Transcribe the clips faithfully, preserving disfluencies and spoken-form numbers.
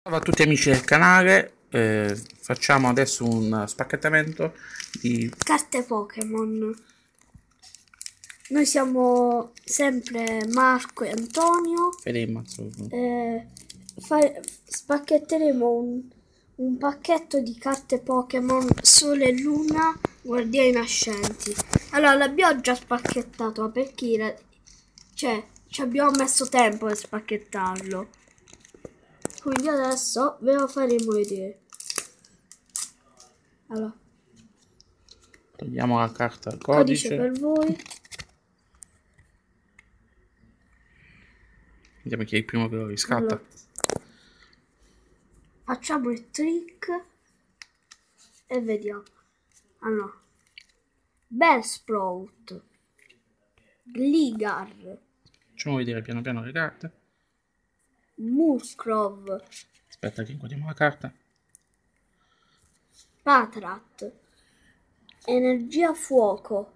Ciao a tutti amici del canale, eh, facciamo adesso un spacchettamento di carte Pokémon. Noi siamo sempre Marco e Antonio. Eh, fa- spacchetteremo un, un pacchetto di carte Pokémon Sole e Luna Guardiani Nascenti. Allora, l'abbiamo già spacchettato perché era, cioè, ci abbiamo messo tempo per spacchettarlo. Quindi adesso ve lo faremo vedere. Allora, togliamo la carta al codice codice, per voi. vediamo chi è il primo che lo riscatta. Allora, facciamo il trick e vediamo. Allora, Bellsprout, Gligar, Facciamo vedere piano piano le carte. Muscrov, Aspetta che inquadriamo la carta. Patrat, Energia Fuoco,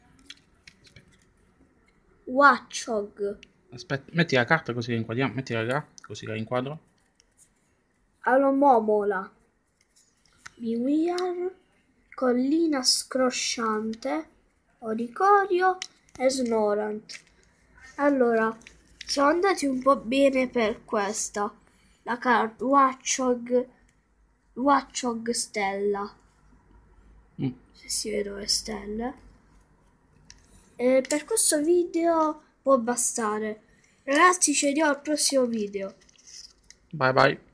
Watchog, Aspetta, metti la carta così la inquadriamo, mettila là, così la inquadro. Alomomola, Biwiar, Collina Scrosciante, Oricorio e Snorant. Allora, siamo andati un po' bene per questa. La carta Watchog, Watchog Stella. Mm. Se si vedono le stelle. E per questo video può bastare. Ragazzi, ci vediamo al prossimo video. Bye bye.